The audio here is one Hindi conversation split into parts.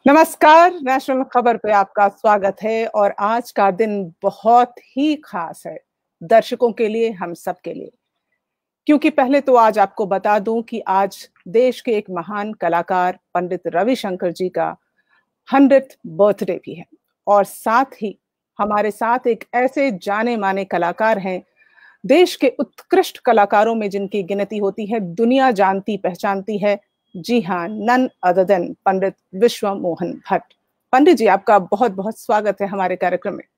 नमस्कार। नेशनल खबर पे आपका स्वागत है और आज का दिन बहुत ही खास है दर्शकों के लिए, हम सब के लिए। क्योंकि पहले तो आज आपको बता दूं कि आज देश के एक महान कलाकार पंडित रविशंकर जी का 100th बर्थडे भी है। और साथ ही हमारे साथ एक ऐसे जाने माने कलाकार हैं, देश के उत्कृष्ट कलाकारों में जिनकी गिनती होती है, दुनिया जानती पहचानती है। जी हाँ, नन अदर देन पंडित विश्व मोहन भट्ट। पंडित जी, आपका बहुत बहुत स्वागत है हमारे कार्यक्रम में।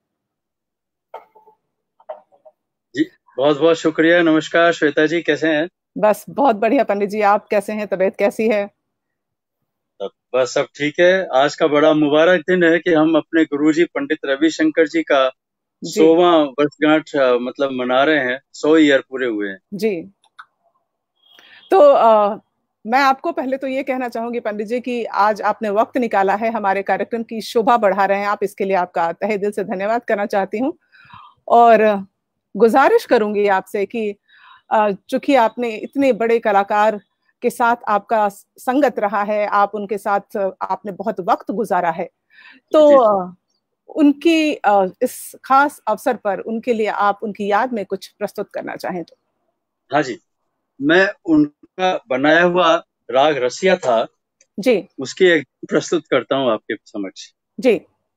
जी बहुत बहुत शुक्रिया। नमस्कार श्वेता जी, कैसे हैं? बस बहुत बढ़िया पंडित जी, आप कैसे हैं? तबीयत कैसी है? बस सब ठीक है। आज का बड़ा मुबारक दिन है कि हम अपने गुरुजी पंडित रविशंकर जी का जी 100वां वर्षगांठ मतलब मना रहे हैं। 100 ईयर पूरे हुए हैं जी। तो मैं आपको पहले तो ये कहना चाहूंगी पंडित जी कि आज आपने वक्त निकाला है, हमारे कार्यक्रम की शोभा बढ़ा रहे हैं आप, इसके लिए आपका तहे दिल से धन्यवाद करना चाहती हूँ। और गुजारिश करूंगी आपसे कि चूंकि आपने इतने बड़े कलाकार के साथ आपका संगत रहा है, आप उनके साथ आपने बहुत वक्त गुजारा है, तो जी। उनकी इस खास अवसर पर उनके लिए आप उनकी याद में कुछ प्रस्तुत करना चाहें तो। हाँ जी, मैं उनका बनाया हुआ राग रसिया था, जी उसकी एक प्रस्तुत करता हूँ आपके समक्ष। जी।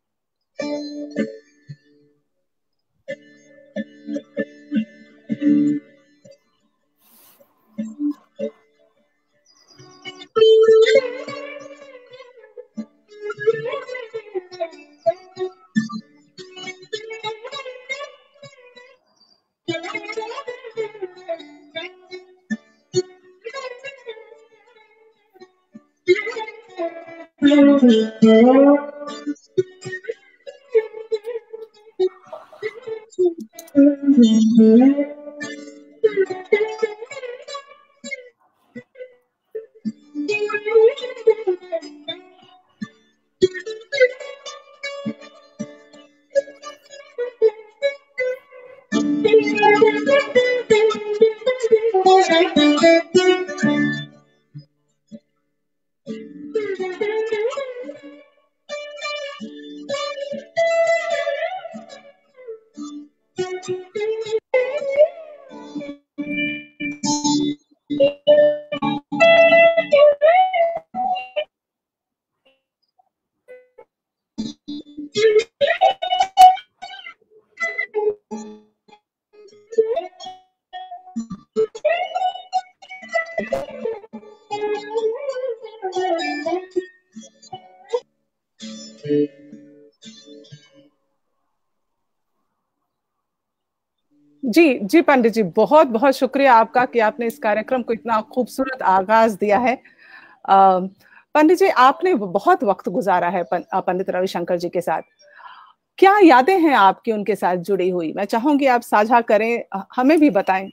जी जी पंडित जी, बहुत बहुत शुक्रिया आपका कि आपने इस कार्यक्रम को इतना खूबसूरत आगाज दिया है। पंडित जी, आपने बहुत वक्त गुजारा है पंडित रविशंकर जी के साथ। क्या यादें हैं आपकी उनके साथ जुड़ी हुई? मैं चाहूंगी आप साझा करें, हमें भी बताएं।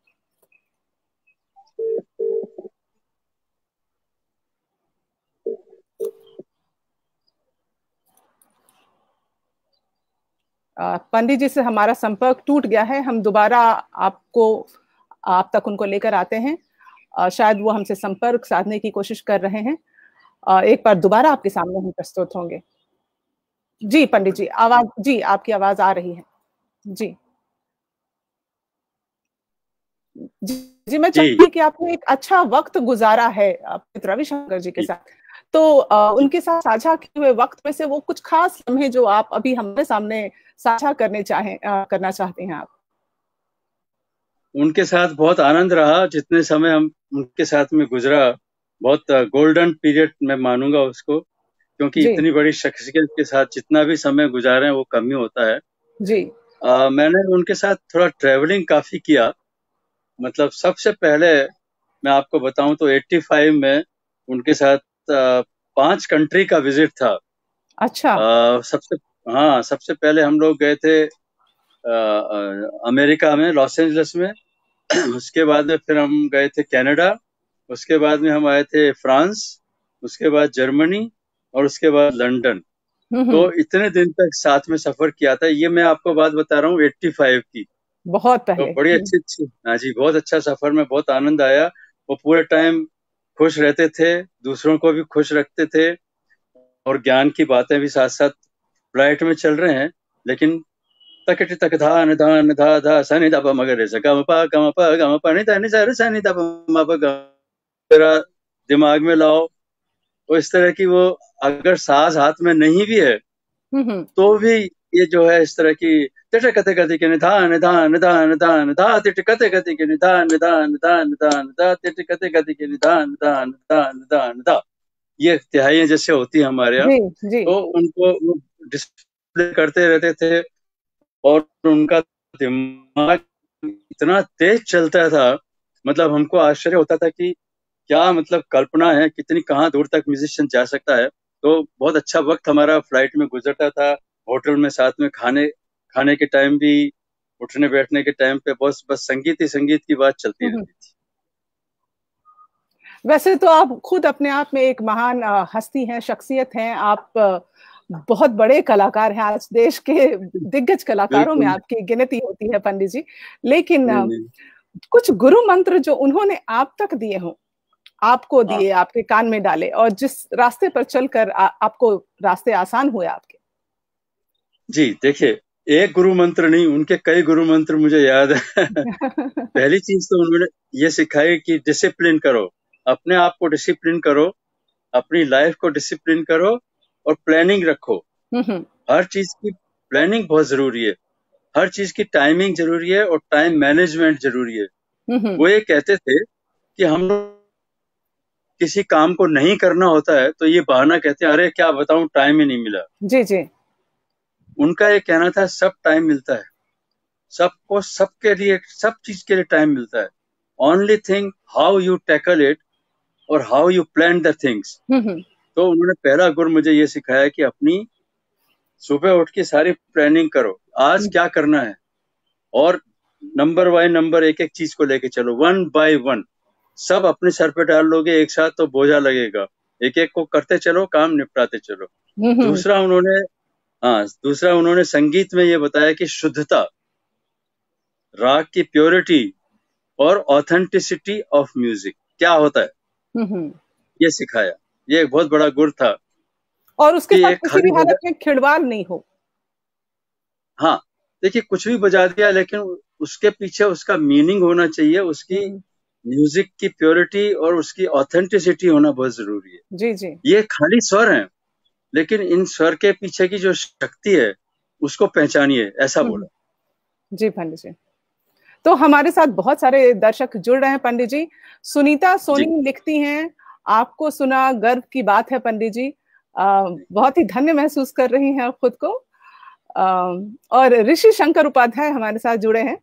पंडित जी से हमारा संपर्क टूट गया है, हम दोबारा आप तक उनको लेकर आते हैं। शायद वो हमसे संपर्क साधने की कोशिश कर रहे हैं। एक बार दोबारा आपके सामने हम प्रस्तुत होंगे। जी पंडित जी, जी आपकी आवाज आ रही है। जी जी। जी, मैं चाहती जी। हूँ कि आपने एक अच्छा वक्त गुजारा है पंडित रविशंकर जी के साथ। तो उनके साथ साझा किए हुए वक्त में से वो कुछ खास लम्हे जो आप अभी हमारे सामने साझा करना चाहते हैं आप। उनके साथ बहुत आनंद रहा, जितने समय हम उनके साथ में गुजरा, बहुत गोल्डन पीरियड मैं मानूंगा उसको, क्योंकि जी इतनी बड़ी शख्सियत के साथ जितना भी समय गुजारे वो कम ही होता है। जी मैंने उनके साथ थोड़ा ट्रैवलिंग काफी किया। मतलब सबसे पहले मैं आपको बताऊं तो 85 में उनके साथ 5 कंट्री का विजिट था। अच्छा। सबसे हाँ, सबसे पहले हम लोग गए थे अमेरिका में, लॉस एंजलिस में। उसके बाद में फिर हम गए थे कनाडा। उसके बाद में हम आए थे फ्रांस। उसके बाद जर्मनी और उसके बाद लंदन। तो हम्म। इतने दिन तक साथ में सफर किया था। ये मैं आपको बात बता रहा हूँ 85 की। बहुत तो पहले। बड़ी अच्छी अच्छी, हाँ जी, बहुत अच्छा सफर में बहुत आनंद आया। वो पूरे टाइम खुश रहते थे, दूसरों को भी खुश रखते थे। और ज्ञान की बातें भी साथ साथ फ्लाइट में चल रहे हैं, लेकिन तकट तक धान धान धा धा सनि ध प म ग रे स ग म प नि ध नि सा रे सा नि ध प म प ग, जरा दिमाग में लाओ। तो इस तरह की वो अगर साज हाथ में नहीं भी है तो भी ये जो है इस तरह की तिट कते कते के निधान धान धान धान धा तिट कते कते के निधान धान धान धान धा तिट कते कते के निधान धान धान धान धा, ये तिहाइयां जैसे होती है हमारे यहाँ, जी जी तो उनको वो डिस्प्ले करते रहते थे और उनका दिमाग इतना तेज चलता था, मतलब हमको आश्चर्य होता था कि क्या मतलब कल्पना है, कितनी कहाँ दूर तक म्यूजिशियन जा सकता है। तो बहुत अच्छा वक्त हमारा फ्लाइट में गुजरता था, होटल में साथ में खाने खाने के टाइम भी, उठने बैठने के टाइम पे बस बस संगीत ही संगीत की बात चलती रहती थी। वैसे तो आप खुद अपने आप में एक महान हस्ती हैं, शख्सियत हैं। आप बहुत बड़े कलाकार हैं, आज देश के दिग्गज कलाकारों में बिल्कुल। आपकी गिनती होती है पंडित जी। लेकिन नहीं नहीं। कुछ गुरु मंत्र जो उन्होंने आप तक दिए हों, आपको हाँ दिए, आपके कान में डाले, और जिस रास्ते पर चलकर आपको रास्ते आसान हुए आपके। जी, देखिए, एक गुरु मंत्र नहीं, उनके कई गुरु मंत्र मुझे याद है। पहली चीज तो उन्होंने ये सिखाई कि डिसिप्लिन करो, अपने आप को डिसिप्लिन करो, अपनी लाइफ को डिसिप्लिन करो और प्लानिंग रखो। हर चीज की प्लानिंग बहुत जरूरी है, हर चीज की टाइमिंग जरूरी है और टाइम मैनेजमेंट जरूरी है। वो ये कहते थे कि हम किसी काम को नहीं करना होता है तो ये बहाना कहते हैं, अरे क्या बताऊं टाइम ही नहीं मिला। जी जी। उनका ये कहना था सब टाइम मिलता है, सबको सबके लिए सब चीज के लिए टाइम मिलता है। Only thing how you tackle it और how you plan the things. तो उन्होंने पहला गुर मुझे ये सिखाया कि अपनी सुबह उठ के सारी प्लानिंग करो, आज क्या करना है, और नंबर बाय नंबर एक एक चीज को लेके चलो, वन बाय वन। सब अपने सर पे डाल लोगे एक साथ तो बोझा लगेगा, एक एक को करते चलो, काम निपटाते चलो। दूसरा उन्होंने दूसरा उन्होंने संगीत में ये बताया कि शुद्धता, राग की प्योरिटी और ऑथेंटिसिटी ऑफ म्यूजिक क्या होता है, ये सिखाया। ये एक बहुत बड़ा गुर था। और उसके कि साथ एक किसी भी खाली हालत में खिलवाड़ नहीं हो। हाँ, देखिए कुछ भी बजा दिया लेकिन उसके पीछे उसका मीनिंग होना चाहिए, उसकी म्यूजिक की प्योरिटी और उसकी ऑथेंटिसिटी होना बहुत जरूरी है। जी जी। ये खाली स्वर हैं, लेकिन इन स्वर के पीछे की जो शक्ति है उसको पहचानिए, ऐसा बोला। जी पंडित जी। तो हमारे साथ बहुत सारे दर्शक जुड़ रहे हैं पंडित जी। सुनीता सोनी लिखती हैं, आपको सुना गर्व की बात है पंडित जी। बहुत ही धन्य महसूस कर रही हैं खुद को। और ऋषि शंकर उपाध्याय हमारे साथ जुड़े हैं।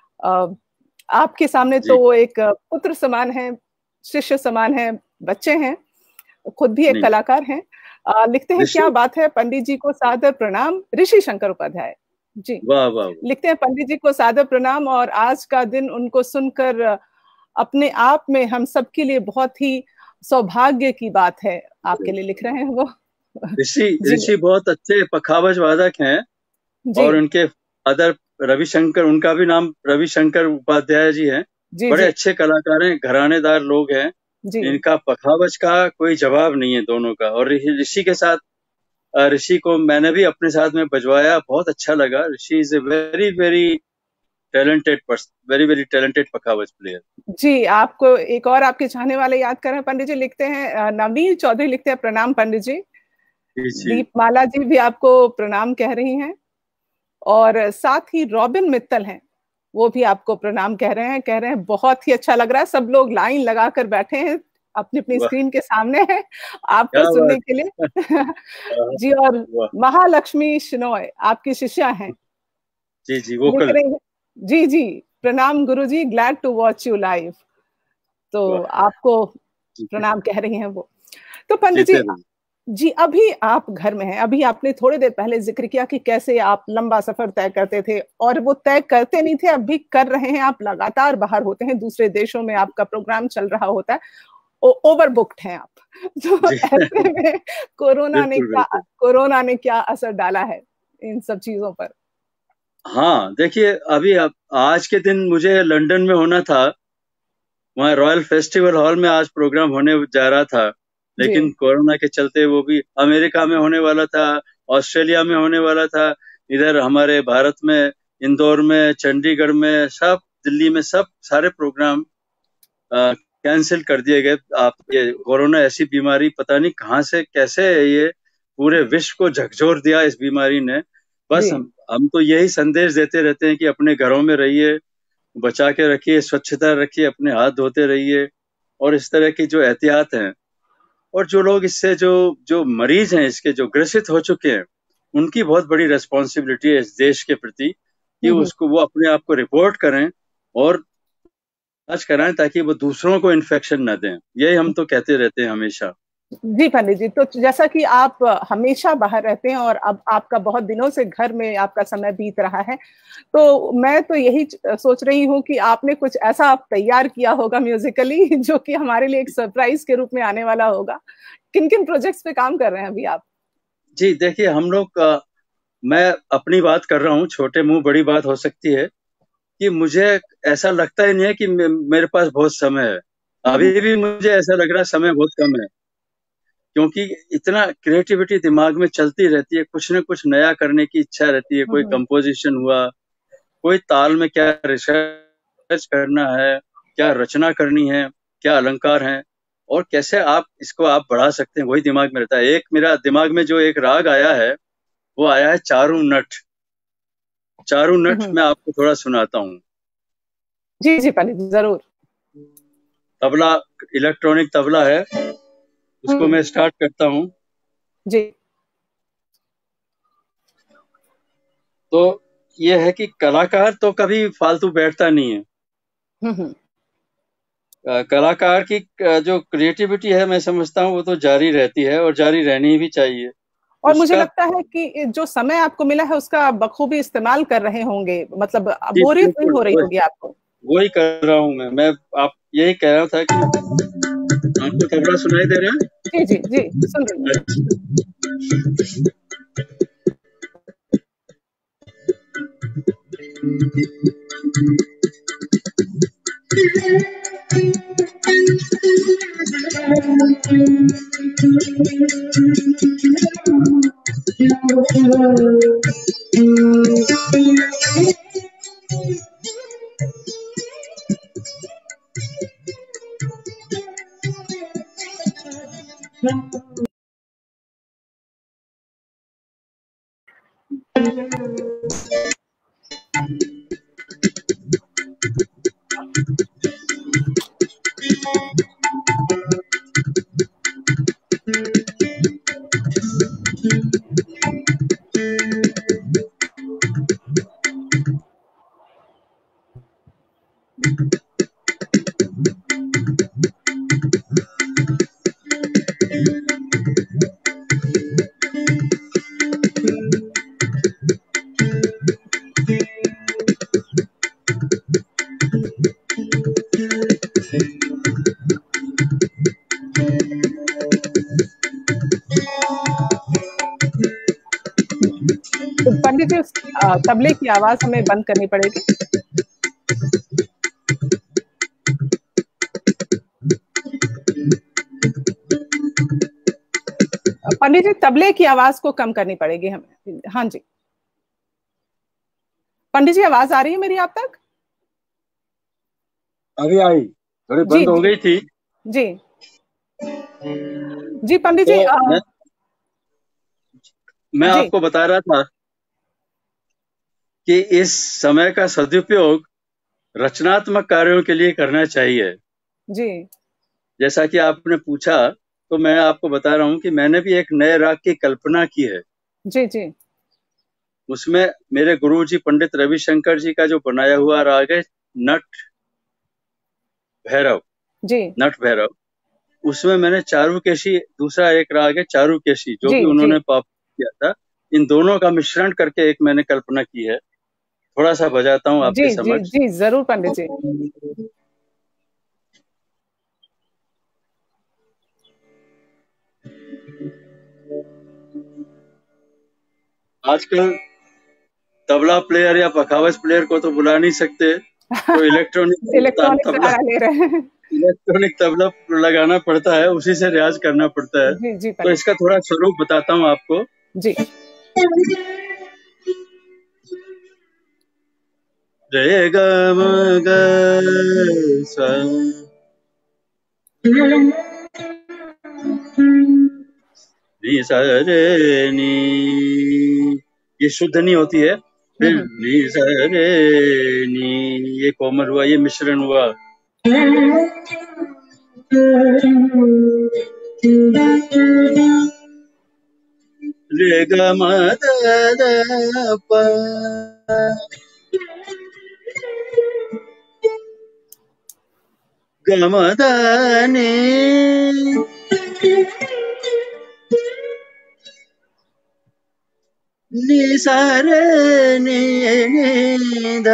आपके सामने तो वो एक पुत्र समान है, शिष्य समान है, बच्चे हैं, खुद भी एक कलाकार हैं। लिखते हैं, क्या बात है, पंडित जी को सादर प्रणाम। ऋषि शंकर उपाध्याय जी वाह वाह। लिखते हैं, पंडित जी को सादर प्रणाम, और आज का दिन उनको सुनकर अपने आप में हम सबके लिए बहुत ही सौभाग्य की बात है। आपके लिए लिख रहे हैं वो। ऋषि बहुत अच्छे पखावज वादक हैं और उनके फादर रविशंकर, उनका भी नाम रविशंकर उपाध्याय जी हैं। बड़े अच्छे कलाकार हैं, घरानेदार लोग हैं। इनका पखावज का कोई जवाब नहीं है दोनों का। और ऋषि के साथ, ऋषि को मैंने भी अपने साथ में बजवाया, बहुत अच्छा लगा। Rishi is a very very talented person, very very talented pakhawaj player. जी, आपको एक और आपके चाहने वाले याद कर रहे हैं पंडित जी। लिखते हैं, नवनीत चौधरी लिखते हैं, प्रणाम पंडित जी। दीपमाला जी भी आपको प्रणाम कह रही हैं, और साथ ही रॉबिन मित्तल हैं, वो भी आपको प्रणाम कह रहे हैं बहुत ही अच्छा लग रहा है। सब लोग लाइन लगाकर बैठे हैं, अपनी अपनी स्क्रीन के सामने है आपको सुनने के लिए। जी, और महालक्ष्मी शिनोय आपकी शिष्या हैं। जी जी, वो कल। जी जी, प्रणाम गुरुजी, glad to watch you live. तो आपको प्रणाम कह रही हैं वो। तो पंडित जी, अभी आप घर में हैं। अभी आपने थोड़ी देर पहले जिक्र किया कि कैसे आप लंबा सफर तय करते थे, और वो तय करते नहीं थे, अब भी कर रहे हैं। आप लगातार बाहर होते हैं, दूसरे देशों में आपका प्रोग्राम चल रहा होता है, ओवर बुक्ड हैं आप। तो ऐसे में कोरोना ने क्या असर डाला है इन सब चीजों पर? हाँ, देखिए अभी आज के दिन मुझे लंदन में होना था, वहाँ रॉयल फेस्टिवल हॉल में आज प्रोग्राम होने जा रहा था, लेकिन जी कोरोना के चलते वो भी अमेरिका में होने वाला था, ऑस्ट्रेलिया में होने वाला था, इधर हमारे भारत में, इंदौर में, चंडीगढ़ में, सब दिल्ली में, सब सारे प्रोग्राम कैंसिल कर दिए गए। आप ये कोरोना ऐसी बीमारी पता नहीं कहाँ से कैसे ये पूरे विश्व को झकझोर दिया इस बीमारी ने। बस जी हम तो यही संदेश देते रहते हैं कि अपने घरों में रहिए, बचा के रखिए, स्वच्छता रखिए, अपने हाथ धोते रहिए, और इस तरह की जो एहतियात हैं, और जो लोग इससे जो जो मरीज हैं, इसके जो ग्रसित हो चुके हैं, उनकी बहुत बड़ी रिस्पॉन्सिबिलिटी है इस देश के प्रति कि हम्म। उसको वो अपने आप को रिपोर्ट करें और इलाज कराएं ताकि वो दूसरों को इन्फेक्शन न दें। यही हम तो कहते रहते हैं हमेशा। जी पंडित जी, तो जैसा कि आप हमेशा बाहर रहते हैं और अब आपका बहुत दिनों से घर में आपका समय बीत रहा है, तो मैं तो यही सोच रही हूँ कि आपने कुछ ऐसा आप तैयार किया होगा म्यूजिकली जो कि हमारे लिए एक सरप्राइज के रूप में आने वाला होगा। किन किन प्रोजेक्ट्स पे काम कर रहे हैं अभी आप? जी देखिए, हम लोग मैं अपनी बात कर रहा हूँ, छोटे मुंह बड़ी बात हो सकती है, कि मुझे ऐसा लगता ही नहीं है कि मेरे पास बहुत समय है। हम्म अभी भी मुझे ऐसा लग रहा है समय बहुत कम है, क्योंकि इतना क्रिएटिविटी दिमाग में चलती रहती है, कुछ न कुछ नया करने की इच्छा रहती है। कोई हम्म कंपोजिशन हुआ, कोई ताल में क्या रिसर्च करना है, क्या रचना करनी है, क्या अलंकार है, और कैसे आप इसको आप बढ़ा सकते हैं, वही दिमाग में रहता है। एक मेरा दिमाग में जो एक राग आया है, वो आया है चारू नट। चारू नट हम्म। मैं आपको थोड़ा सुनाता हूँ। जी जी पंडित जी, जरूर। तबला, इलेक्ट्रॉनिक तबला है, उसको हम्म। मैं स्टार्ट करता हूँ। जी। तो ये है कि कलाकार तो कभी फालतू बैठता नहीं है। हम्म। कलाकार की जो क्रिएटिविटी है, मैं समझता हूँ वो तो जारी रहती है और जारी रहनी भी चाहिए। और मुझे उसका लगता है कि जो समय आपको मिला है उसका आप बखूबी इस्तेमाल कर रहे होंगे, मतलब जी बोरियत नहीं बिल्कुल, हो रही होगी आपको। वही कर रहा हूँ मैं आप यही कह रहा था कि आपको तबला सुनाई दे रहा है? जी जी जी, सुन रही हूँ। तो पंडित जी, उस तबले की आवाज हमें बंद करनी पड़ेगी। पंडित जी, तबले की आवाज को कम करनी पड़ेगी हमें। हाँ जी पंडित जी, आवाज आ रही है मेरी आप तक? अभी आई, थोड़ी जी बंद हो जी गई थी। जी जी पंडित तो जी। मैं जी आपको बता रहा था कि इस समय का सदुपयोग रचनात्मक कार्यों के लिए करना चाहिए। जी जैसा कि आपने पूछा, तो मैं आपको बता रहा हूँ कि मैंने भी एक नए राग की कल्पना की है। जी जी उसमें मेरे गुरुजी पंडित रविशंकर जी का जो बनाया हुआ राग है, नट भैरव, जी नट भैरव, उसमें मैंने चारुकेशी, दूसरा एक राग है चारुकेशी, जो जी भी जी उन्होंने पॉप किया था, इन दोनों का मिश्रण करके एक मैंने कल्पना की है। थोड़ा सा बजाता हूँ जी आपके जी समक्ष। जी, जरूर पंडित जी। आजकल तबला प्लेयर या पखावज प्लेयर को तो बुला नहीं सकते, तो इलेक्ट्रॉनिक तान इलेक्ट्रॉनिक तबला सहारा ले रहे हैं। इलेक्ट्रॉनिक तबला लगाना पड़ता है, उसी से रियाज करना पड़ता है। जी जी तो इसका थोड़ा स्वरूप बताता हूँ आपको। जी। रे ग म ग सा नी सा रे नी, ये शुद्ध नहीं होती है। फिर नी सा रे नी, ये कोमल हुआ, ये मिश्रण हुआ। रे ग म द द प, ग म द नी, नी सा रे नी ध।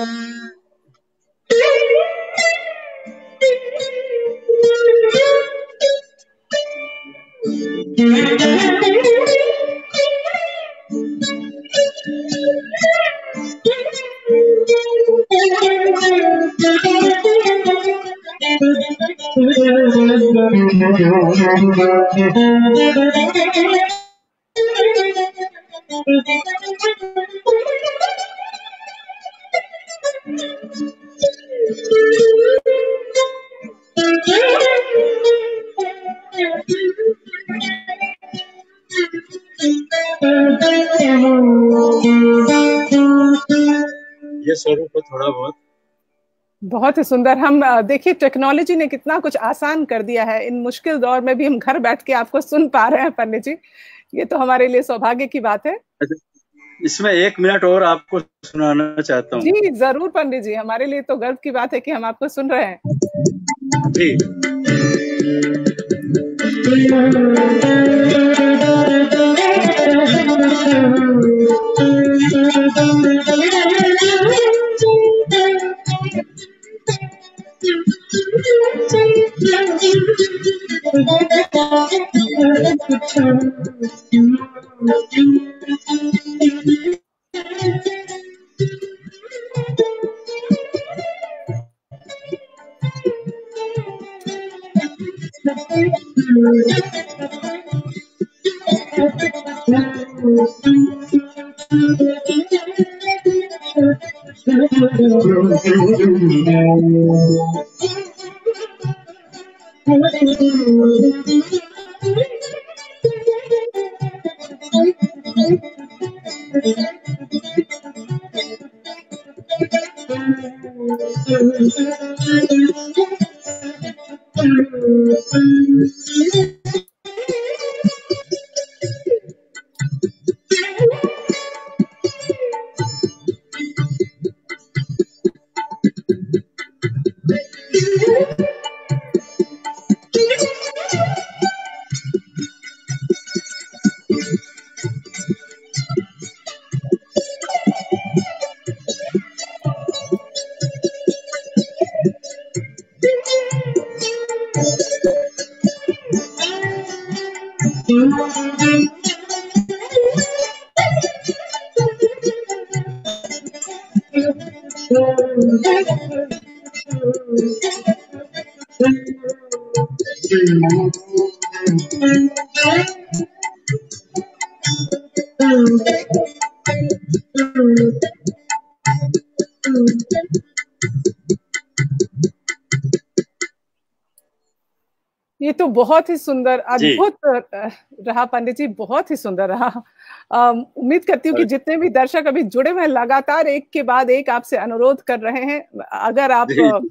ये स्वरूप है थोड़ा बहुत। बहुत ही सुंदर। हम देखिए टेक्नोलॉजी ने कितना कुछ आसान कर दिया है, इन मुश्किल दौर में भी हम घर बैठ के आपको सुन पा रहे हैं पंडित जी, ये तो हमारे लिए सौभाग्य की बात है। इसमें 1 मिनट और आपको सुनाना चाहता हूँ। जी जरूर पंडित जी, हमारे लिए तो गर्व की बात है कि हम आपको सुन रहे हैं। जी। ये तो बहुत ही सुंदर, अद्भुत रहा पंडित जी, बहुत ही सुंदर रहा। उम्मीद करती हूँ कि जितने भी दर्शक अभी जुड़े हुए हैं, लगातार एक के बाद एक आपसे अनुरोध कर रहे हैं। अगर आप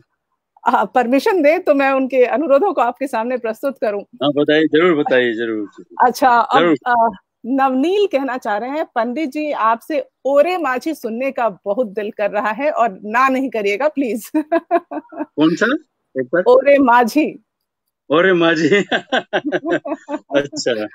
परमिशन दें तो मैं उनके अनुरोधों को आपके सामने प्रस्तुत करूं। हाँ बताइए, जरूर बताइए, जरूर। अच्छा, अब नवनील कहना चाह रहे हैं, पंडित जी आपसे ओरे माझी सुनने का बहुत दिल कर रहा है और ना नहीं करिएगा प्लीज। कौन सा? एक बार। ओरे माझी। ओरे माझी। अच्छा।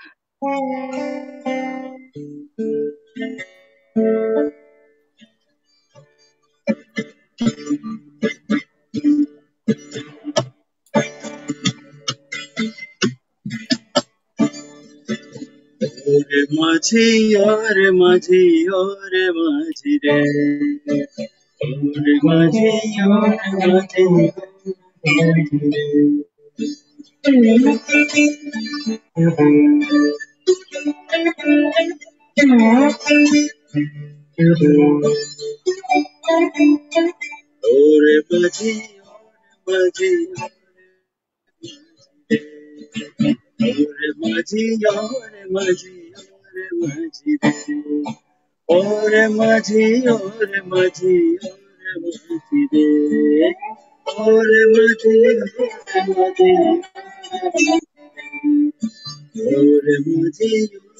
ओरे माझी, ओरे माझी, ओरे माझी रे, ओरे माझी, ओरे माझी, और मजी मजी और मजी और मजी और मजी और मजी रे और मजी और मजी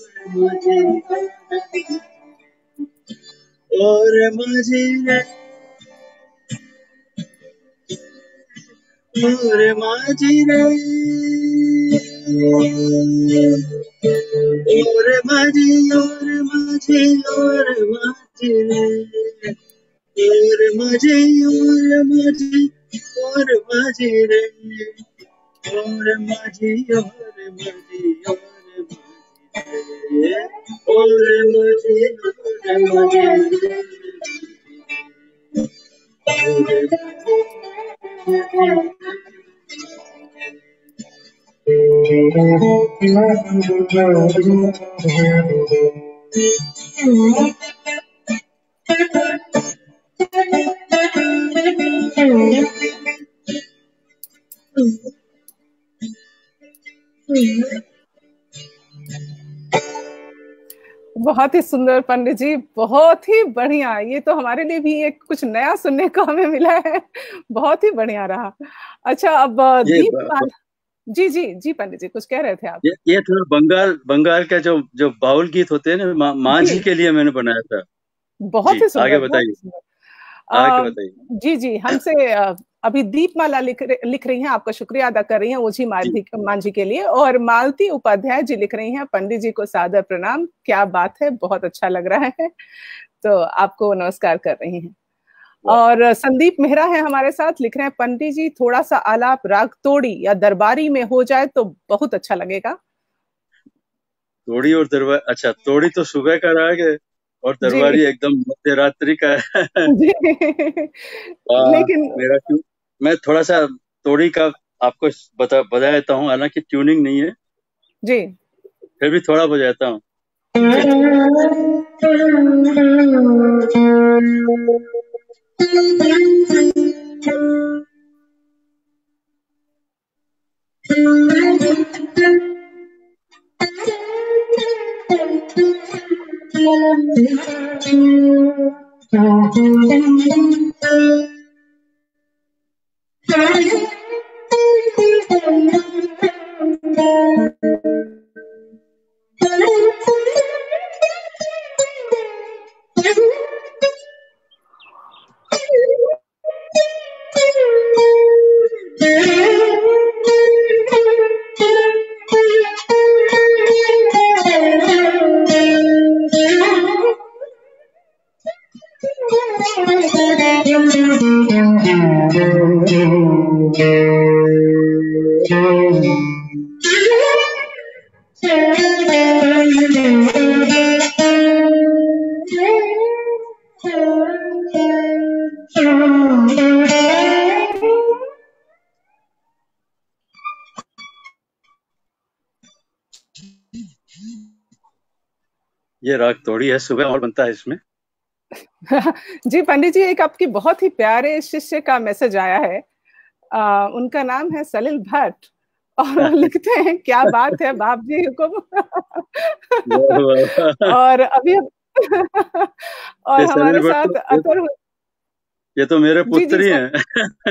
और मजी रे और मजी रे और मजी और मजी रे और मजी और मजी रे और मजी और मजी और मजी बहुत ही सुंदर पंडित जी, बहुत ही बढ़िया। ये तो हमारे लिए भी एक कुछ नया सुनने को हमें मिला है। बहुत ही बढ़िया रहा। अच्छा, अब दीपमाला। जी जी जी पंडित जी, कुछ कह रहे थे आप? ये थोड़ा बंगाल का जो जो बाउल गीत होते हैं ना, माँ जी के लिए मैंने बनाया था। बहुत जी, ही सुंदर, आगे बहुत बताइए। ही सुंदर। बताइए। जी जी, हमसे अभी दीपमाला लिख रही हैं, आपका शुक्रिया अदा कर रही हैं ओझी मांझी के लिए। और मालती उपाध्याय जी लिख रही हैं, पंडित जी को सादर प्रणाम, क्या बात है, बहुत अच्छा लग रहा है। तो आपको नमस्कार कर रही हैं। और संदीप मेहरा है हमारे साथ, लिख रहे हैं, पंडित जी थोड़ा सा आलाप राग तोड़ी या दरबारी में हो जाए तो बहुत अच्छा लगेगा। तोड़ी और दरबार, अच्छा, तोड़ी तो सुबह का राग है और दरबारी एकदम मध्य रात्रि का है। लेकिन मेरा मैं थोड़ा सा तोड़ी का आपको बता देता हूँ, हालांकि ट्यूनिंग नहीं है जी, फिर भी थोड़ा बजाता हूँ। ये राग तोड़ी है, सुबह और बनता है इसमें। जी पंडित जी, एक आपकी बहुत ही प्यारे शिष्य का मैसेज आया है। उनका नाम है सलिल भट्ट, और वो लिखते हैं, क्या बात है बाप जी हुकुम। और अभी और हमारे साथ अतुल, ये तो मेरे पुत्र ही हैं।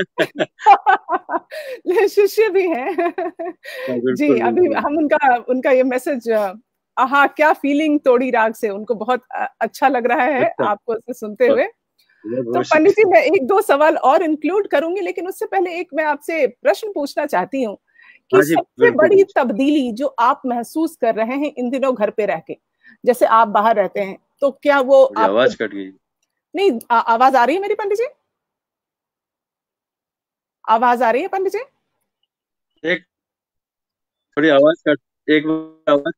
शिष्य भी हैं। जी, अभी हम उनका ये मैसेज, हाँ, क्या फीलिंग तोड़ी राग से, उनको बहुत अच्छा लग रहा है आपको इसे सुनते हुए। तो पंडित जी, मैं एक दो सवाल और इंक्लूड करूंगी, लेकिन उससे पहले एक मैं आपसे प्रश्न पूछना चाहती हूँ कि सबसे बड़ी तब्दीली जो आप महसूस कर रहे हैं इन दिनों घर पे रह के, जैसे आप बाहर रहते हैं, तो क्या वो आवाज कट गई? नहीं, आवाज आ रही है मेरी पंडित जी? आवाज आ रही है पंडित जी? एक थोड़ी आवाज कट, एक आवाज।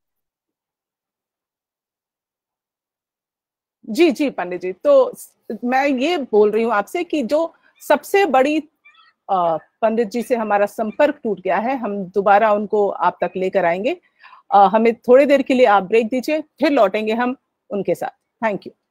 जी जी पंडित जी, तो मैं ये बोल रही हूँ आपसे कि जो सबसे बड़ी पंडित जी से हमारा संपर्क टूट गया है, हम दोबारा उनको आप तक लेकर आएंगे। हमें थोड़ी देर के लिए आप ब्रेक दीजिए, फिर लौटेंगे हम उनके साथ। Thank you.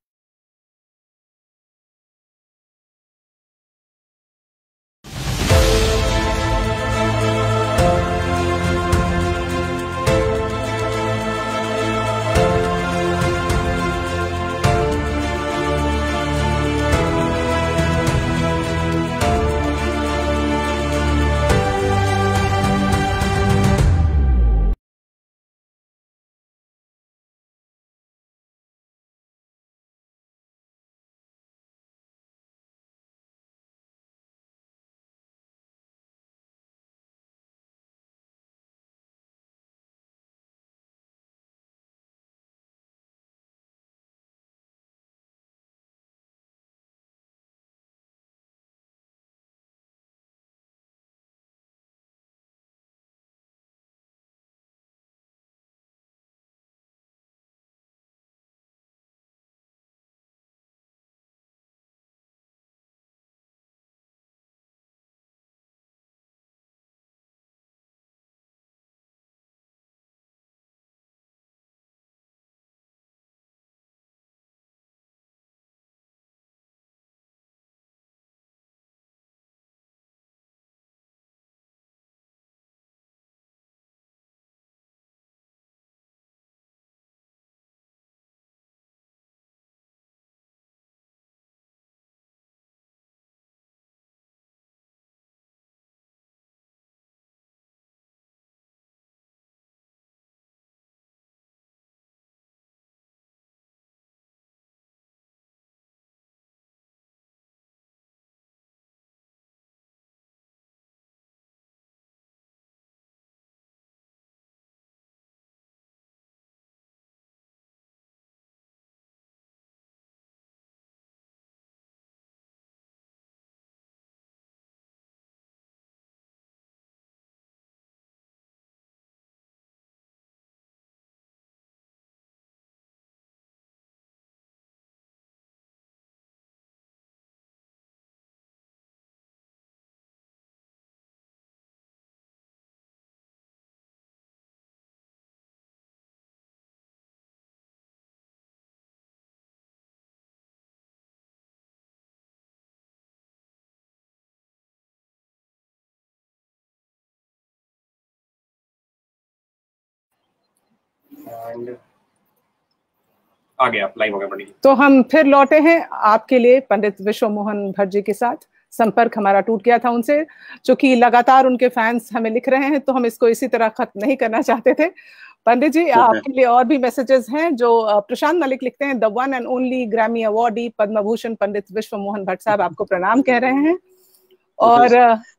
आ गया, लाइव हो गया पंडित जी। तो हम फिर लौटे हैं आपके लिए पंडित विश्व मोहन भट्ट जी के साथ। संपर्क हमारा टूट गया था उनसे, चूंकि लगातार उनके फैंस हमें लिख रहे हैं, तो हम इसको इसी तरह खत्म नहीं करना चाहते थे। पंडित जी, आपके लिए और भी मैसेजेस हैं। जो प्रशांत मलिक लिखते हैं, the one and only Grammy awardee Padma Bhushan Pandit Vishwa Mohan Bhatt साहब आपको प्रणाम कह रहे हैं। और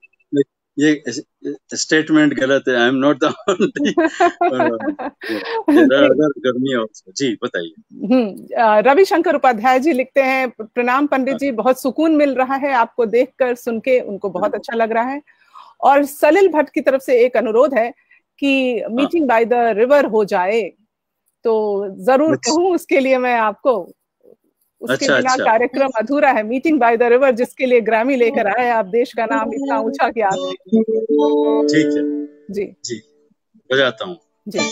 ये स्टेटमेंट गलत है, I am not the only, Grammy also. जी बताइए। रविशंकर उपाध्याय जी लिखते हैं, प्रणाम पंडित जी, बहुत सुकून मिल रहा है आपको देखकर, सुन के उनको बहुत अच्छा लग रहा है। और सलिल भट्ट की तरफ से एक अनुरोध है कि मीटिंग बाय द रिवर हो जाए, तो जरूर कहूँ उसके लिए मैं आपको, उसके बिना कार्यक्रम अधूरा है। मीटिंग बाय द रिवर, जिसके लिए ग्रैमी लेकर आए आप, देश का नाम इतना ऊंचा किया आपने। ठीक है जी जी, बजाता हूँ जी।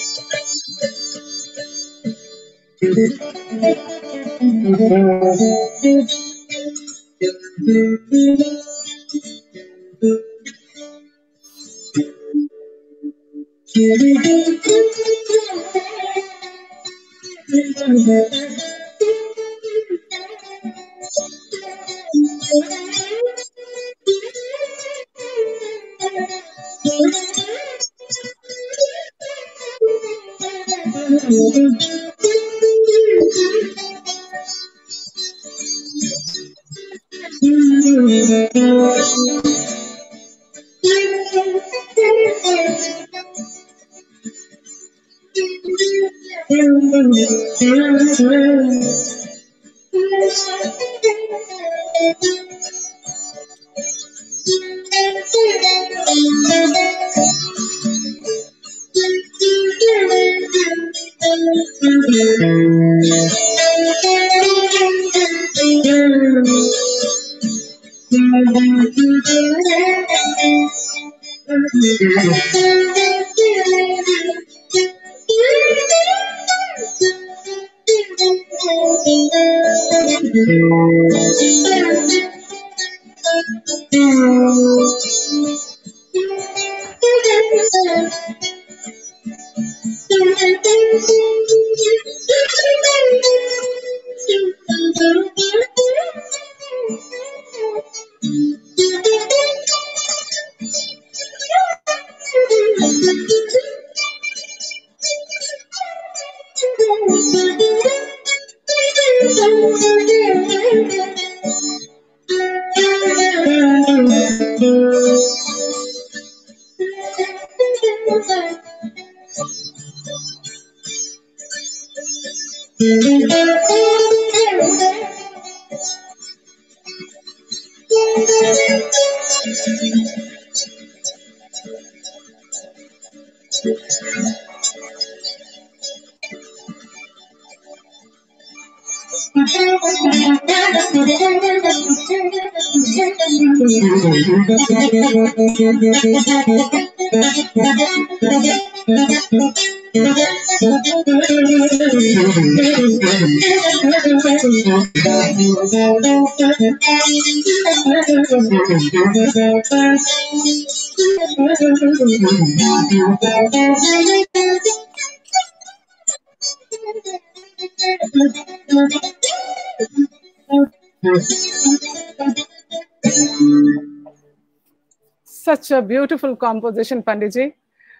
Such a beautiful composition, पंडित जी।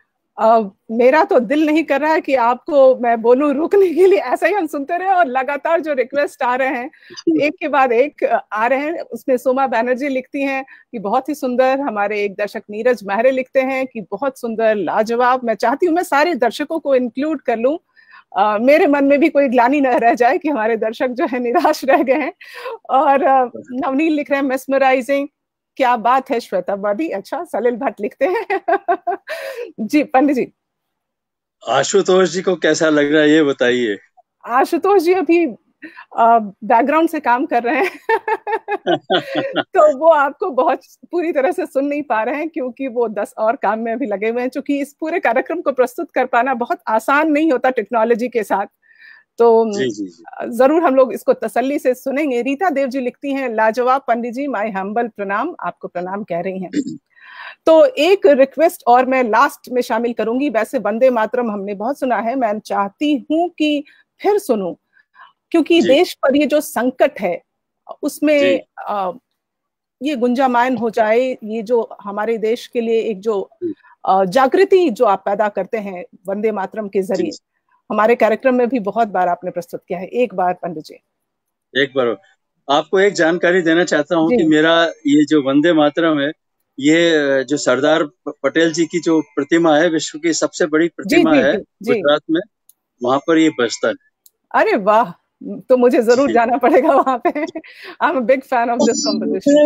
मेरा तो दिल नहीं कर रहा है कि आपको मैं बोलूं रुकने के लिए, ऐसा ही हम सुनते रहे। और लगातार जो रिक्वेस्ट आ रहे हैं, एक के बाद एक आ रहे हैं। उसमें सोमा बैनर्जी लिखती हैं कि बहुत ही सुंदर। हमारे एक दर्शक नीरज महरे लिखते हैं कि बहुत सुंदर, लाजवाब। मैं चाहती हूँ मैं सारे दर्शकों को इंक्लूड कर लूं। मेरे मन में भी कोई ग्लानि न रह जाए कि हमारे दर्शक जो है निराश रह गए हैं। और नवनील लिख रहे हैं मेस्मराइजिंग, क्या बात है श्वेता बड़ी अच्छा। सलिल भट्ट लिखते हैं जी पंडित जी। आशुतोष जी को कैसा लग रहा है ये बताइए। आशुतोष जी अभी बैकग्राउंड से काम कर रहे हैं तो वो आपको बहुत पूरी तरह से सुन नहीं पा रहे हैं, क्योंकि वो 10 और काम में अभी लगे हुए हैं। क्योंकि इस पूरे कार्यक्रम को प्रस्तुत कर पाना बहुत आसान नहीं होता टेक्नोलॉजी के साथ। तो जी। जरूर हम लोग इसको तसल्ली से सुनेंगे। रीता देव जी लिखती हैं, लाजवाब पंडित जी, माय हम्बल प्रणाम। आपको प्रणाम कह रही हैं। तो एक रिक्वेस्ट और मैं लास्ट में शामिल करूंगी। वैसे वंदे मातरम हमने बहुत सुना है, मैं चाहती हूं कि फिर सुनूं, क्योंकि देश पर ये जो संकट है उसमें ये गुंजायमान हो जाए। ये जो हमारे देश के लिए एक जो जागृति जो आप पैदा करते हैं वंदे मातरम के जरिए, हमारे कार्यक्रम में भी बहुत बार आपने प्रस्तुत किया है। एक बार पंडित जी, एक बार आपको एक जानकारी देना चाहता हूं कि मेरा ये जो वंदे मातरम है, ये जो सरदार पटेल जी की जो प्रतिमा है, विश्व की सबसे बड़ी प्रतिमा है गुजरात में, वहां पर ये बजता है। अरे वाह, तो मुझे जरूर जाना पड़ेगा वहां पे। I am a big fan of this composition.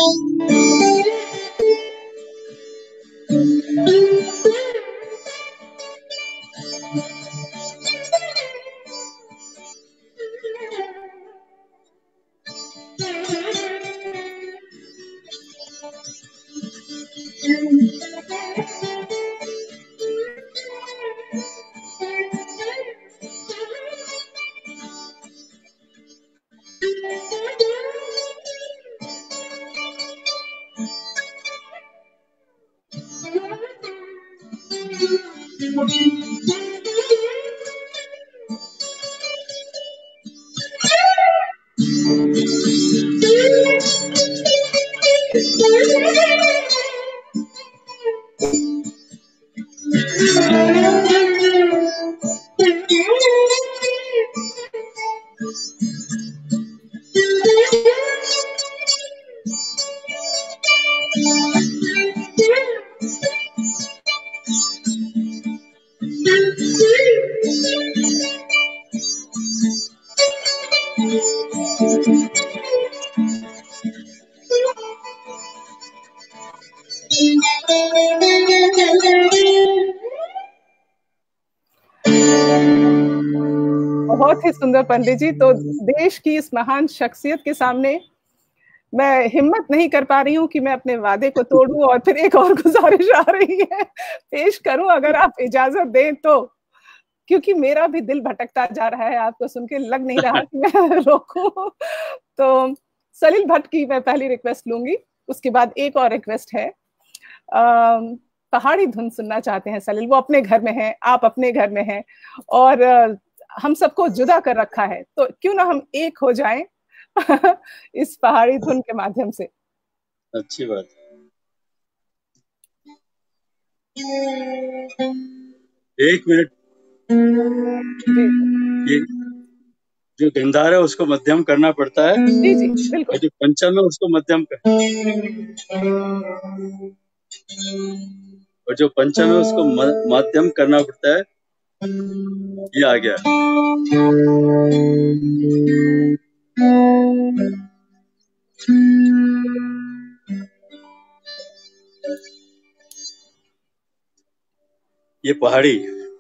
बहुत ही सुंदर पंडित जी। तो देश की इस महान शख्सियत के सामने मैं हिम्मत नहीं कर पा रही हूँ कि मैं अपने वादे को तोड़ूं और फिर एक और गुजारिश आ रही है पेश करूं, अगर आप इजाजत दें तो, क्योंकि मेरा भी दिल भटकता जा रहा है। आपको सुन के लग नहीं रहा कि मैं रोकूं। तो सलील भट्ट की मैं पहली रिक्वेस्ट लूंगी, उसके बाद एक और रिक्वेस्ट है। पहाड़ी धुन सुनना चाहते हैं सलील, वो अपने घर में है, आप अपने घर में हैं, और हम सबको जुदा कर रखा है, तो क्यों ना हम एक हो जाएं इस पहाड़ी धुन के माध्यम से। अच्छी बात। एक मिनट। ये जो गंधार है उसको मध्यम करना पड़ता है, जी जी और बिल्कुल। जो पंचम है उसको मध्यम कर, और जो पंचम है उसको मध्यम करना पड़ता है। ये आ गया। ये पहाड़ी।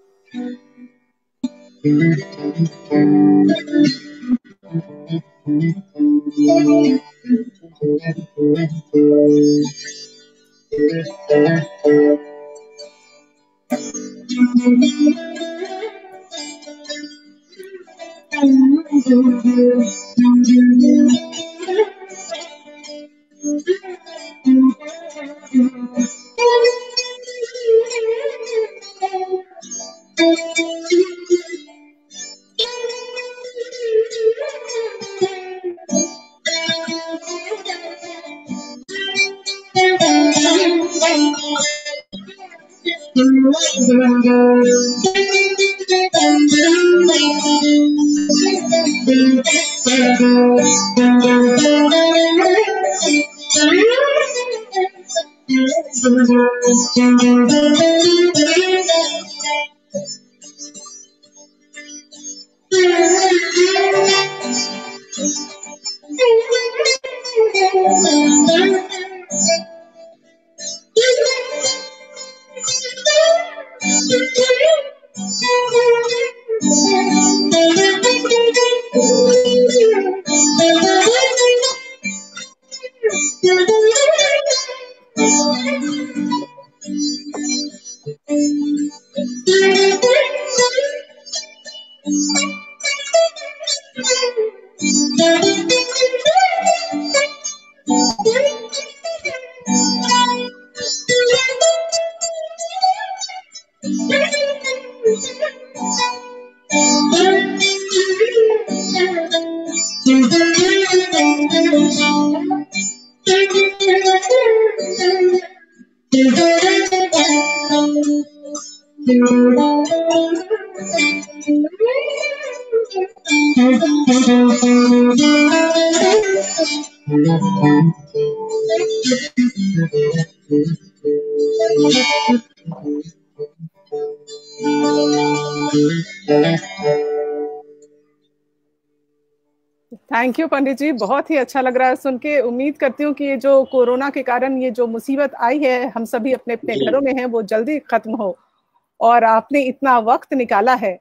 थैंक यू पंडित जी, बहुत ही अच्छा लग रहा है सुन के। उम्मीद करती हूँ कि ये जो कोरोना के कारण ये जो मुसीबत आई है, हम सभी अपने अपने घरों में हैं, वो जल्दी खत्म हो। और आपने इतना वक्त निकाला है,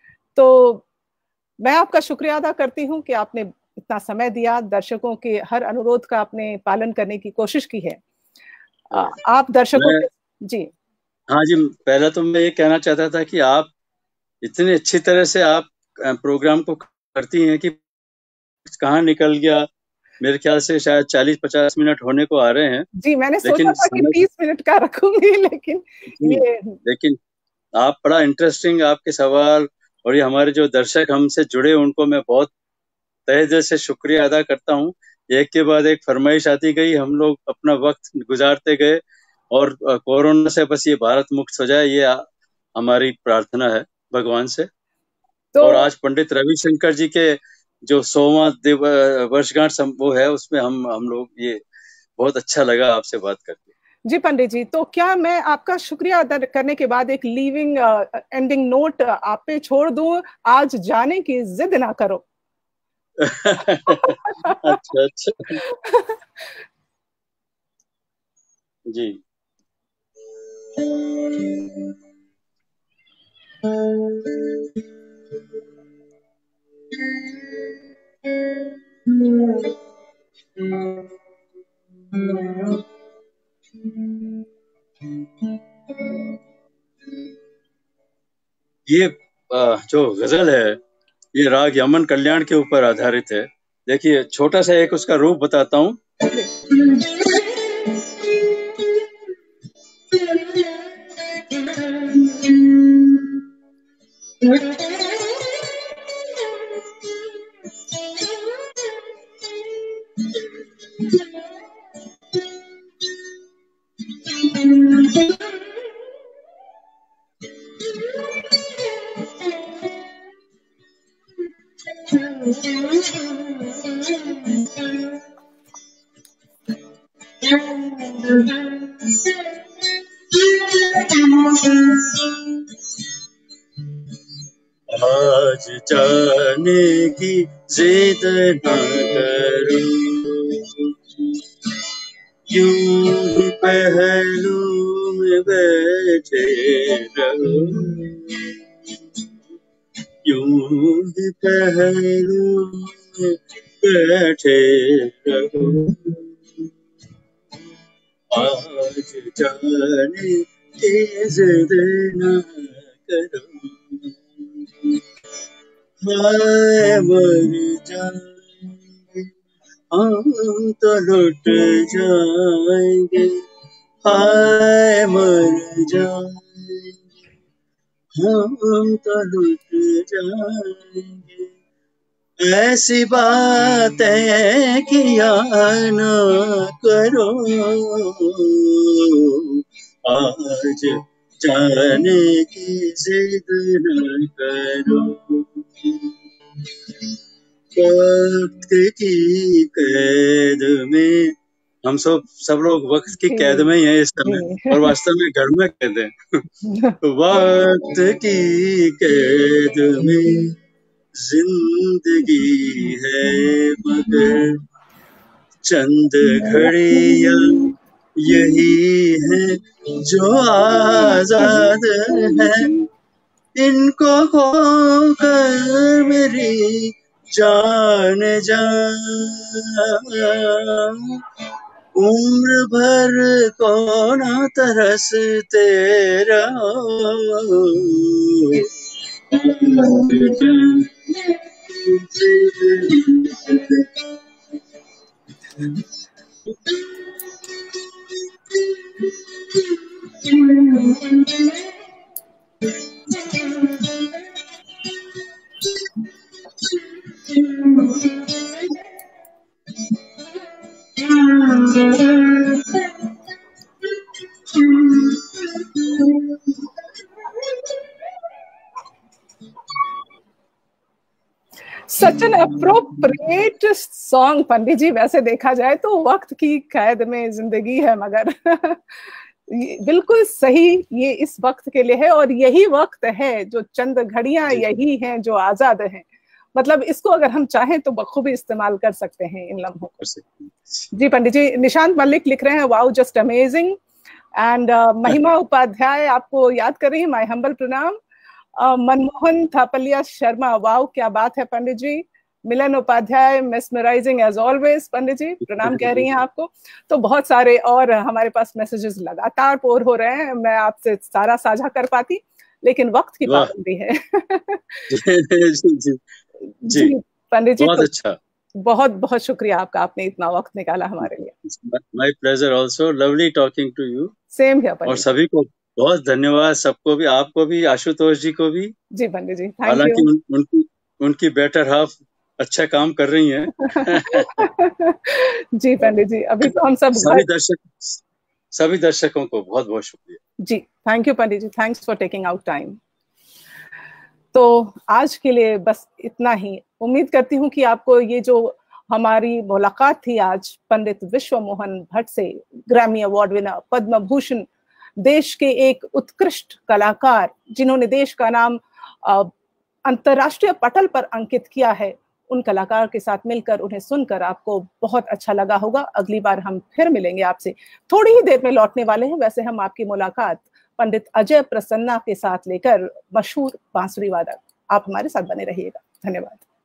तो मैं आपका शुक्रिया अदा करती हूँ कि आपने इतना समय दिया, दर्शकों के हर अनुरोध का आपने पालन करने की कोशिश की है। आप दर्शकों के जी। हाँ जी, पहले तो मैं ये कहना चाहता था कि आप इतनी अच्छी तरह से आप प्रोग्राम को करती हैं कि कहाँ निकल गया। मेरे ख्याल से शायद 40-50 मिनट होने को आ रहे हैं। जी, मैंने सोचा लेकिन था कि 30 मिनट का रखूंगी, लेकिन ये लेकिन आप बड़ा इंटरेस्टिंग, आपके सवाल, और ये हमारे जो दर्शक हमसे जुड़े उनको मैं बहुत तहे दिल से शुक्रिया अदा करता हूँ। एक के बाद एक फरमाइश आती गई, हम लोग अपना वक्त गुजारते गए, और कोरोना से बस ये भारत मुक्त हो जाए, ये हमारी प्रार्थना है भगवान से। तो और आज पंडित रविशंकर जी के जो 100वां वर्षगांठ वो है, उसमें हम लोग ये बहुत अच्छा लगा आपसे बात करके। जी पंडित जी, तो क्या मैं आपका शुक्रिया अदा करने के बाद एक लीविंग एंडिंग नोट आप पे छोड़ दूं? आज जाने की जिद ना करो। अच्छा अच्छा जी। ये जो गजल है, ये राग यमन कल्याण के ऊपर आधारित है। देखिए छोटा सा एक उसका रूप बताता हूँ। आज जाने की जिद न करो, यूं ही पहलू में बैठे रहो, यूं ही पहलू में बैठे रहो। आज जाने की जिद न करो, हाय मर जाएंगे हम तो लुट जाएंगे, हाय मर जाएंगे हम तो लुट जाएंगे। ऐसी बातें किया न करो, आज जाने की जिद न करो। वक्त की कैद में हम सब लोग वक्त की कैद में ही हैं इस समय, और वास्तव में घर में कैद हैं। वक्त की कैद में जिंदगी है मगर चंद घड़ियां यही है जो आजाद है, इनको खोकर मेरी जान जा, उम्र भर को ना तरसते रहो। Such an appropriate song Pandit ji. वैसे देखा जाए तो वक्त की कैद में जिंदगी है मगर बिल्कुल सही, ये इस वक्त के लिए है और यही वक्त है जो चंद घड़ियां यही हैं जो आजाद हैं। मतलब इसको अगर हम चाहें तो बखूबी इस्तेमाल कर सकते हैं इन लम्हों को। जी पंडित जी। निशांत मलिक लिख रहे हैं वाओ जस्ट अमेजिंग, एंड महिमा उपाध्याय आपको याद कर रही है, माय हम्बल प्रणाम। मनमोहन थापलिया शर्मा, वाओ क्या बात है Pandit ji. Milan Upadhyay, mesmerising as always Pandit ji, प्रणाम कह रही हैं आपको। तो बहुत सारे और हमारे पास मैसेजेस लगातार पोर हो रहे हैं, मैं आपसे सारा साझा कर पाती लेकिन वक्त की पाबंदी है। जी पंडित जी, बहुत अच्छा, बहुत बहुत शुक्रिया आपका, आपने इतना वक्त निकाला हमारे लिए। My pleasure also, lovely talking to you. Same here Pandit. और सभी को बहुत धन्यवाद, सबको भी, आपको भी, आशुतोष जी को भी। जी पंडित जी, थैंक यू। हालांकि उनकी बेटर हाफ अच्छा काम कर रही हैं। जी पंडित जी, अभी तो हम सब सभी दर्शकों को बहुत बहुत शुक्रिया। जी thank you Pandit ji, thanks for taking out time. तो आज के लिए बस इतना ही। उम्मीद करती हूँ कि आपको ये जो हमारी मुलाकात थी आज पंडित विश्व मोहन भट्ट से, Grammy award winner, Padma Bhushan, देश के एक उत्कृष्ट कलाकार जिन्होंने देश का नाम अंतरराष्ट्रीय पटल पर अंकित किया है, उन कलाकार के साथ मिलकर, उन्हें सुनकर आपको बहुत अच्छा लगा होगा। अगली बार हम फिर मिलेंगे आपसे, थोड़ी ही देर में लौटने वाले हैं। वैसे हम आपकी मुलाकात पंडित अजय प्रसन्ना के साथ लेकर, मशहूर बांसुरी वादक। आप हमारे साथ बने रहिएगा। धन्यवाद।